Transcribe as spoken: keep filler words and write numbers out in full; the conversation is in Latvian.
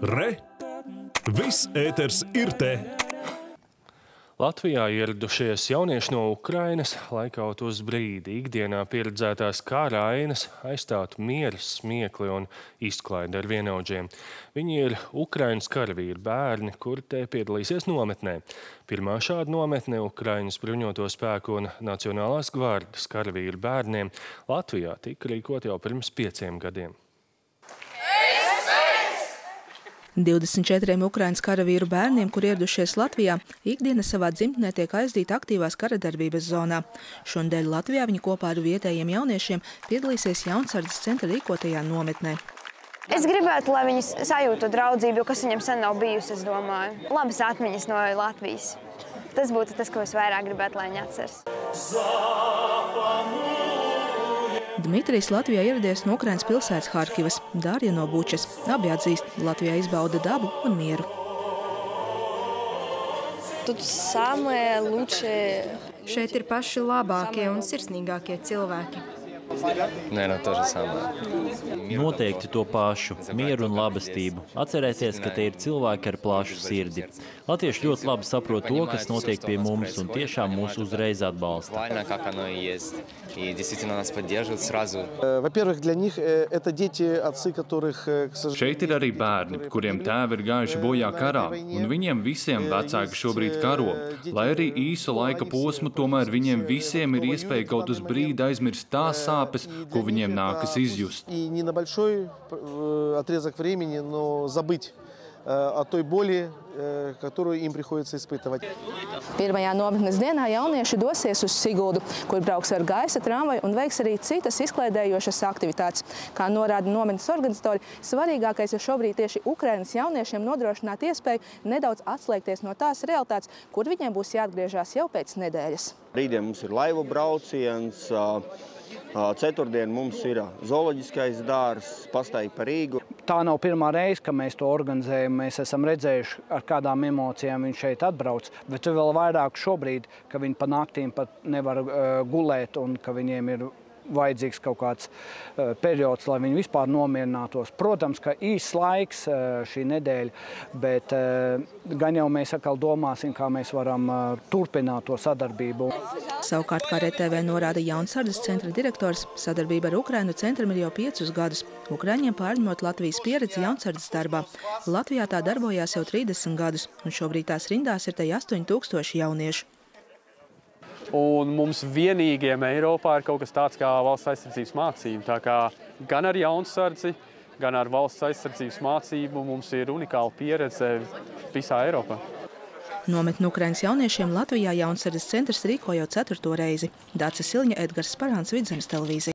Re! Viss ēters ir te! Latvijā ieradušies jaunieši no Ukrainas, lai kaut uz brīdi ikdienā pieredzētās kara ainas aizstātu mieru, smiekli un izklaidi ar vienaudžiem. Viņi ir Ukrainas karavīri bērni, kuri te piedalīsies nometnē. Pirmā šāda nometne Ukrainas bruņoto spēku un Nacionālās gvardes karavīru bērniem Latvijā tika rīkot jau pirms pieciem gadiem. divdesmit četriem Ukrainas karavīru bērniem, kur ieradušies Latvijā, ikdiena savā dzimtenē tiek aizdīta aktīvās karadarbības zonā. Šonadēļ Latvijā viņi kopā ar vietējiem jauniešiem piedalīsies Jaunsardzes centra rīkotajā nometnē. Es gribētu, lai viņi sajūtu draudzību, kas viņiem sen nav bijusi, es domāju. Labas atmiņas no Latvijas. Tas būtu tas, ko es vairāk gribētu, lai viņi atceras. Dmitrijs Latvijā ieradies no Ukrainas pilsētas Harkivas, Dārja no Bučas. Abi atzīst, Latvijā izbauda dabu un mieru. Šeit ir paši labākie un sirsnīgākie cilvēki. Nē, no to samā. Noteikti to pašu, mieru un labestību. Atcerēties, ka te ir cilvēki ar plašu sirdi. Latvieši ļoti labi saprot to, kas notiek pie mums, un tiešām mūs uzreiz atbalsta. Šeit ir arī bērni, kuriem tēvi ir gājuši bojā karā, un viņiem visiem vecāki šobrīd karo. Lai arī īsu laika posmu, tomēr viņiem visiem ir iespēja kaut uz brīdi aizmirst tās sāpes, ko viņiem nākas izjust. Pirmajā nometnes dienā jaunieši dosies uz Siguldu, kur brauks ar gaisa tramvaju un veiks arī citas izklaidējošas aktivitātes. Kā norāda nometnes organizatori, svarīgākais ir šobrīd tieši Ukrainas jauniešiem nodrošināt iespēju nedaudz atslēgties no tās realitātes, kur viņiem būs jāatgriežās jau pēc nedēļas. Rītdien mums ir laivu brauciens. Ceturtdien mums ir zooloģiskais dārzs, pastaigi pa Rīgu. Tā nav pirmā reize, ka mēs to organizējam. Mēs esam redzējuši, ar kādām emocijām viņš šeit atbrauc. Bet vēl vairāk šobrīd, ka viņi pa naktīm pat nevar uh, gulēt un ka viņiem ir vajadzīgs kaut kāds uh, periods, lai viņi vispār nomierinātos. Protams, ka īsts laiks uh, šī nedēļa, bet uh, gan jau mēs atkal domāsim, kā mēs varam uh, turpināt to sadarbību. Savukārt, kā R T V norāda Jaunsardzes centra direktors, sadarbība ar Ukrainu centram ir jau piecus gadus. Ukraiņiem pārņemot Latvijas pieredzi Jaunsardzes darbā. Latvijā tā darbojās jau trīsdesmit gadus, un šobrīd tās rindās ir te astoņi tūkstoši jauniešu. Un mums vienīgiem Eiropā ir kaut kas tāds kā valsts aizsardzības mācība. Tā kā gan ar Jaunsardzi, gan ar valsts aizsardzības mācību mums ir unikāla pieredze visā Eiropā. Nometni Ukrainas jauniešiem Latvijā Jaunsardzes centrs rīko jau ceturto reizi. Dāca Silņa, Edgars Sparāns, Vidzemes televīzija.